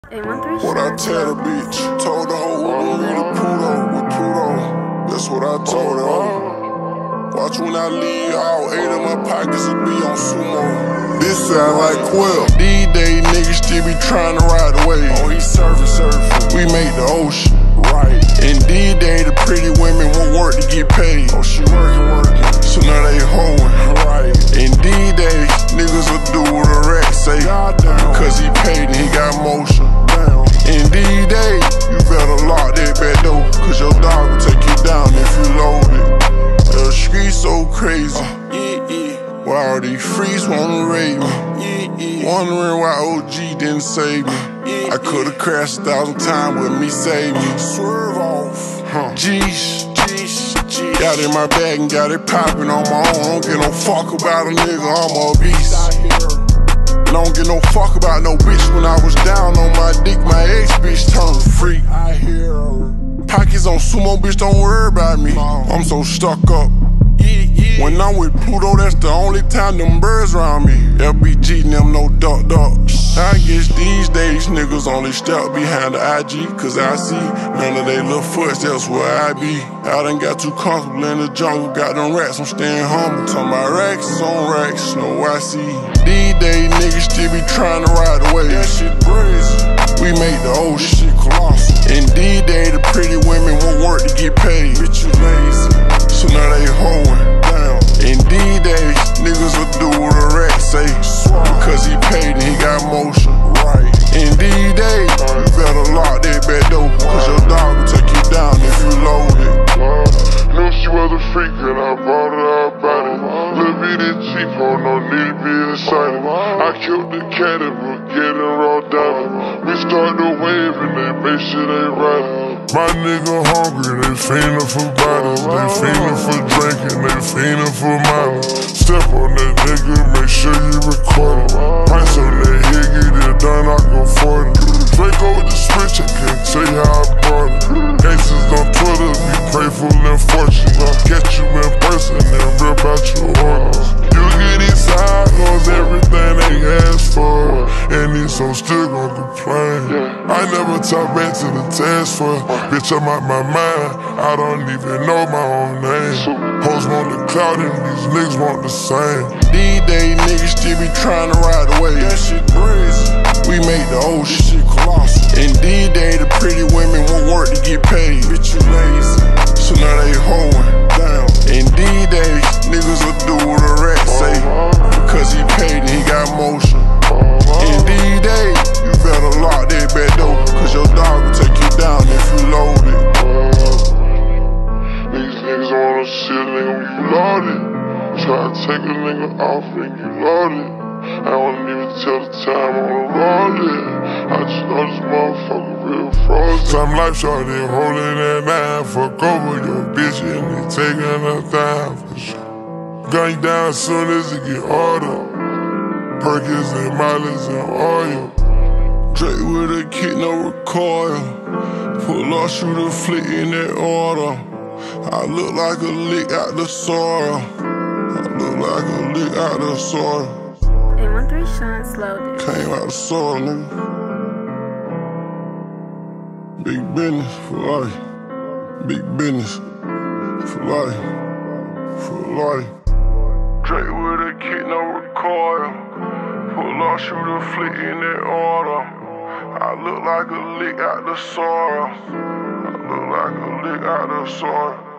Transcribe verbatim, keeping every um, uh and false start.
What I tell the bitch, told the whole world we the Pluto, with Pluto. That's what I told her. Watch when I leave, all eight of my pockets will be on sumo. This sound like Quill. These days niggas still be trying to ride the wave. Oh, he surfing, surfing. We make the ocean, right. And these days the pretty women won't work to get paid. Oh, she working, working. So now they hoeing, right. And these days niggas will do what a rat say. Cause he paid and he got motion. In these days, you better lock that back door, cause your dog will take you down if you load it. The streets so crazy, yeah, yeah. Why all these freaks wanna raid me? Yeah, yeah. Wondering why O G didn't save me. Yeah, I could've crashed a thousand times with me save me. Swerve off, huh. Jeez, jeez, jeez. Got in my bag and got it popping on my own. Don't give no fuck about a nigga, I'm a beast. Don't give no fuck about no bitch. When I was down on my dick, my ex bitch turned freak. I hear her. Pockets on sumo, bitch, don't worry about me. I'm so stuck up. When I'm with Pluto, that's the only time them birds around me. L B G and them no duck duck. I guess these days niggas only step behind the I G, cause I see none of they little footsteps where I be. I done got too comfortable in the jungle, got them rats, I'm staying humble. Talking about racks on racks, no I see. These days niggas still be trying to ride the wave. That shit crazy. We make the ocean shit colossal. And these days the pretty women won't work to get paid. Bitch, you lazy. So now they hoeing. In these days, niggas will do what a rat say. Because he paid and he got motion. Right. In these days, you better lock that back door, cause your dog will take you down if you load it. Knew she was a freak and I brought her out about it. Little bit of cheap, oh no need to be excited. I killed the cat and we're getting raw diamond. We start the wave and they make sure they ride. My nigga hungry, they fiendin' for bodies. They fiendin' for drinking, they fiendin' for money. Step on that nigga, make sure you record it. Price on that head, get it done, I can afford it. Draco with the switch, I can't tell you how I brought it. Gangsters on Twitter, be grateful and fortunate. Catch you in person and rip out your orders. You get inside, knows everything they ask for. And these so still gon' complain. I never talk back to the task for. Bitch, I'm out my mind, I don't even know my own name. Hoes want the clout and these niggas want the same. These days niggas still be trying to ride the wave. That shit crazy. We make the ocean shit colossal. And these days the pretty women won't work to get paid. Bitch, you lazy. So now they hoeing down. And these days niggas will do what a rat say. Because he paid and he got motion. In these days, you better lock that back door, cause your dog will take you down if you load it. These niggas wanna see a nigga when you load it. Try to take a nigga off and you load it. I don't even tell the time I wanna roll it. I just know this motherfucker real frozen. Slimelife, Shawty, holding that nine. Fuck over your bitch and they taking her time for sure. Gun you down as soon as it get harder. Perkins and mileage and oil. Drake with a kid, no recoil. Pull off, shoot a flick in that order. I look like a lick out the soil. I look like a lick out the soil. eight one three Sean slowed it. Came out the soil, nigga. Big business for life. Big business for life. For life. Drake with a kid, no recoil. Pull off, shoot a flick in that order. I look like a lick out the soil. I look like a lick out the soil.